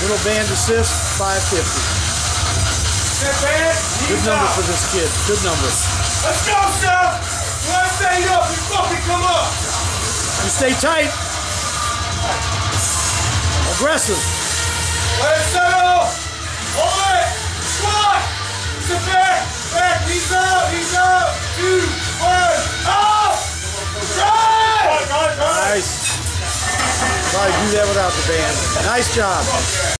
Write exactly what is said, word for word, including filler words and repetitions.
little band assist, five fifty. Good number for this kid. Good number. Let's go, Seth! When I stay up, you fucking come up! You stay tight. Aggressive. Let it settle! Hold it! Squat! Sit back! Back! Knees out! Knees out! Two! One! Up! Drive! Nice. Probably do that without the band. Nice job.